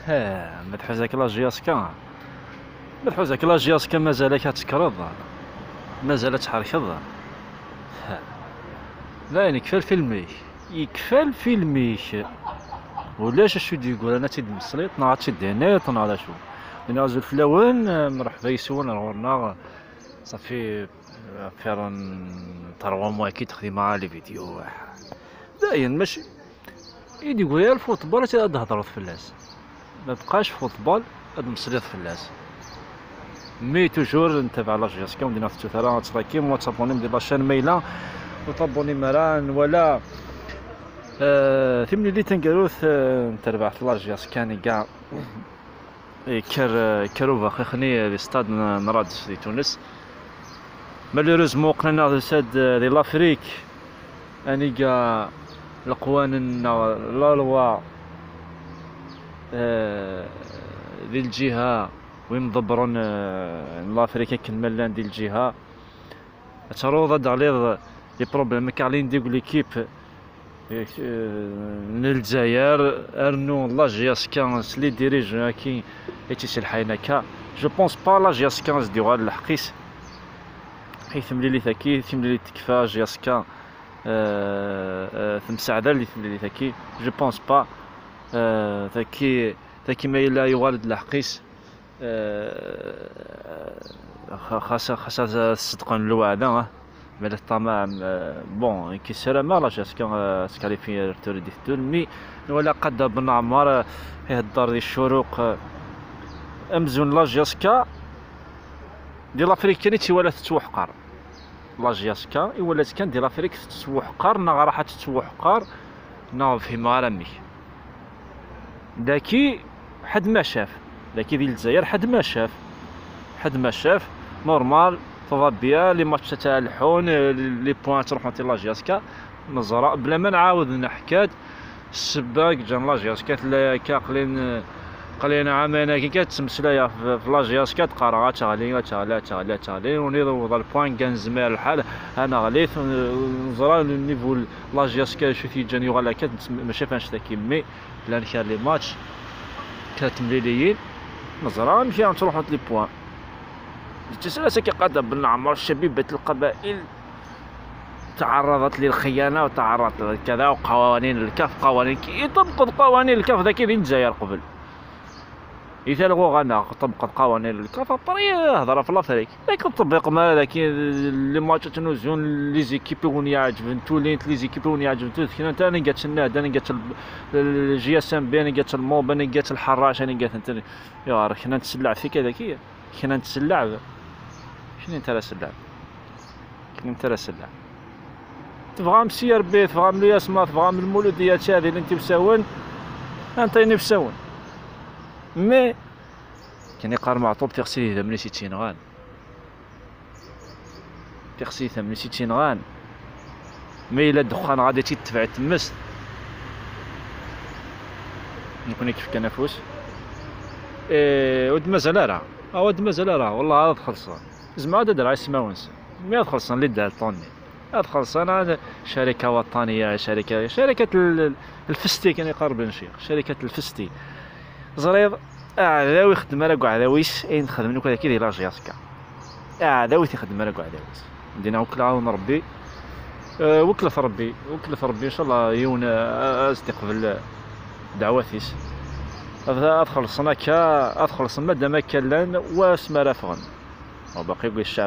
مدحوزك لاجياسكا، مدحوزك لاجياسكا مازالك تكرض، مازال تحركض. لا يعني يكفى الفيلميك، يكفى الفيلميك. ولاش اشو يقول انا تيد مسليط نهار تيد هنيط نهار شو نازل فلاون مرحبا يسون رورنا صافي فعلا 3 موا كي تخدم لي فيديو داين ماشي يدي يقول يا الفوتبول تي هضرت فلاس ما بقاش فوتبول هاد مسليط فلاس مي توجور نتابع لاجياسكا وندير نفس الثلاثه تراكيم وتابوني ندير لاشين ميلا وطابوني مران ولا ثمني اللي تنقروث نتابع لاجياسكا كاع كروفا خخني لاستاد نرادس في تونس مالوريزمون قلنا ساد دي لافريك اني كاع القوانين لا لوا ديال الجهه وين مدبرون لافريك كنملان ديال الجهه تروض دالير لي بروبليم كارلين ديك ليكيب للجزائر ارنو لاجياسكا لي ديريجون كي ايتيسي الحينكا جو بونس با لاجياسكا ديوها الحقيس حيث ملي ثاكي ثملي تكفى جياسكا ثم سعده اللي ثملي ثاكي جو بونس با ثاكي ما الا يوالد الحقيس خاصة صدقا الوعد مال الطمع بون كي سلامة لاجياسكا سكاليفي توريدي مي ولا قد بن عمار يهدر دي الشروق امزون لاجياسكا ديال لافريكاني تيولات تتوحقر لاجياسكا ولات كان ديال لافريك تتوحقر نا راح تتوحقر نا فهمها رمي داكي حد ما شاف داكي ديال الجزائر حد ما شاف نورمال طوابيا لي ماتش تاع الحون لي بوان تروحو تي لاجياسكا نزرا بلا ما نعاود نحكاد السباك جان لاجياسكا لا قلينا عامين كي كتمسلايا في لاجياسكا تقرا تغلي ونيض البوان كان زمير الحال انا غليت نزرا النيفو لاجياسكا شو تيجاني ولا كات ما شافناش ذاك مي لا كان لي ماتش كتمليليين نزرا نمشي نروحو لي بوان التسلسل كي قاد بن عمر شبيبة القبائل تعرضت للخيانة وتعرضت لكذا وقوانين الكاف قوانين كي يطبقوا قوانين الكاف ذاك اللي الجزائر قبل يثالغوا غانا طبقت قوانين الكاف ابري هضره في لافريك ذاك تطبق ما ذاك لي ماتش تنوزون لي زيكيب ون يعجبن تولينت لي زيكيب ون يعجبن انت انا قالت الناد انا قالت الجي اس ام بي انا قالت الموب انا قالت الحراش انا قالت انت يا راك حنا نتسلع فيك هذاك حنا نتسلع شنو انت راسل انت راسل تبغى مسير بيت تبغى من الياسما تبغى من المولوديات هذه اللي انت مساون انت نفسون مي كان يقار معطوب تغسيل ثمن 60 غان تغسيل ثمن 60 غان مي الا الدخان غادي تتبع تمس نكون كيف كنفوس ود مازال راه ود مازال راه والله هذا خلصان زعما هذا درع سماونس مي هذا خلصان اللي دار طوني هذا خلصان هذا شركة وطنية شركة الفستي كان يقرب نشيخ شركة الفستي زريض عداوي يخدم على كاع عداويس اين نخدم لك هذاك ديال لاجياسكا عداوي تيخدم على كاع عداويس دينا وكلا عاون ربي وكلف ربي ان شاء الله يون استقبل دعواتيس ادخل مادام كان واسما رافغن وباقي يقول الشعب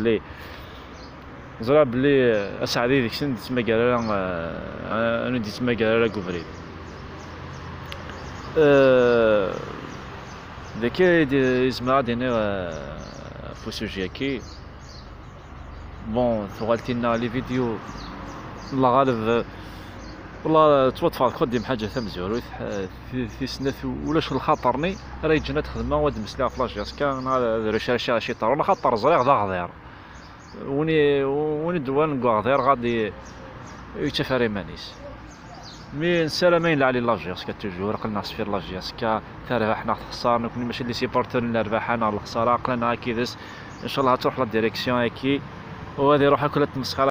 زرا بلي اسعدي ديك السن تما قال انا ديت تما قال لا كوفريد ذاك يسمع دينا فوسوجياكي بون ثغالتينا لي فيديو الله غالب والله توطفات قدم حاجه ثمزور في سنه ولاش الخاطرني راه يجينا تخدم واد مسلا في لاجياسكا انا ريشارشي شي طرون خاطر زريغ ذا غدير وني دوان غدير غادي يتفاري مانيس مي نسلامين على لاجياسكا توجور قلنا صفير لاجياسكا تربحنا خسرنا كنا ماشي لي سيبورتور اللي ربحنا الخساره قلنا كيدس ان شاء الله تروح لا ديريكسيون هكي وهذه روحها كلها تمسخره